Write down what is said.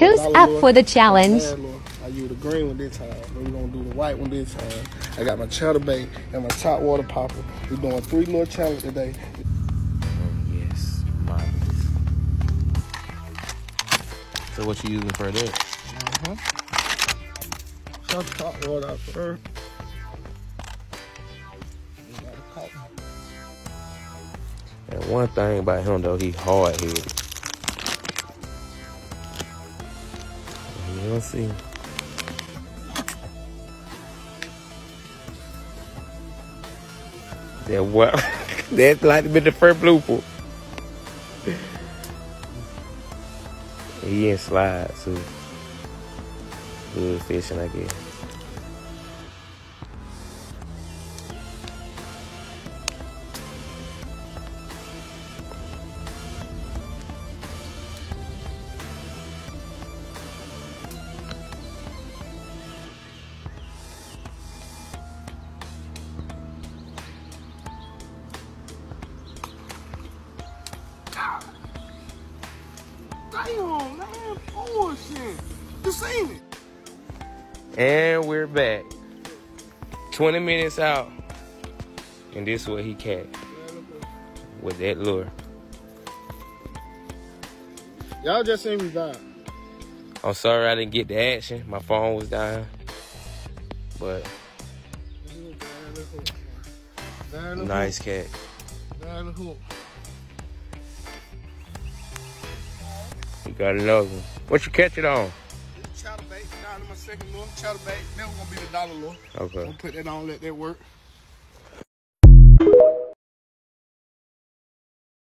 Who's up for the challenge? I use the green one this time. We're gonna do the white one this time. I got my chatterbait and my top water popper. We're doing 3 little challenges today. Yes, marvelous. So what you using for that? Shut the top water out first. And one thing about him though, he hard-headed. You don't see. That what? That's like been the first blooper. He in slide, so good fishing, I guess. Damn, man, bullshit. You seen it. And we're back. 20 minutes out. And this is what he caught with that lure. Y'all just seen me vibe. I'm sorry I didn't get the action. My phone was dying. But nice cat. You got another one. What you catch it on? Chatterbait, down to my second lure. Chatterbait, never gonna be the dollar lure. Okay. I'm gonna put that on, let that work.